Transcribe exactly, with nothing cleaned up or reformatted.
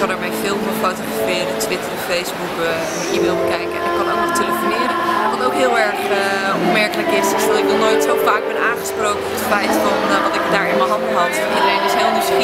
kan ermee filmen, fotograferen, twitteren, facebooken, e-mail bekijken en ik kan ook nog telefoneren. Wat ook heel erg uh, opmerkelijk is, is dat ik nog nooit zo vaak ben aangesproken op het feit van uh, wat ik daar in mijn handen had. Iedereen is heel nieuwsgierig.